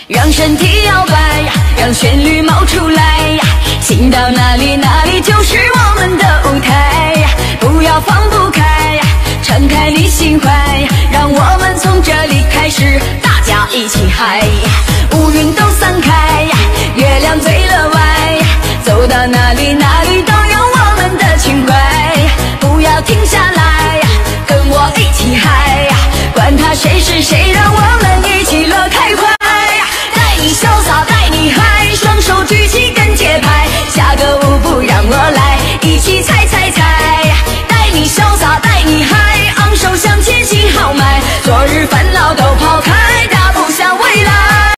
让身体摇摆，让旋律冒出来，心到哪里哪里就是我们的舞台，不要放不开，敞开你心怀，让我们从这里开始，大家一起嗨，乌云都散开，月亮最乐。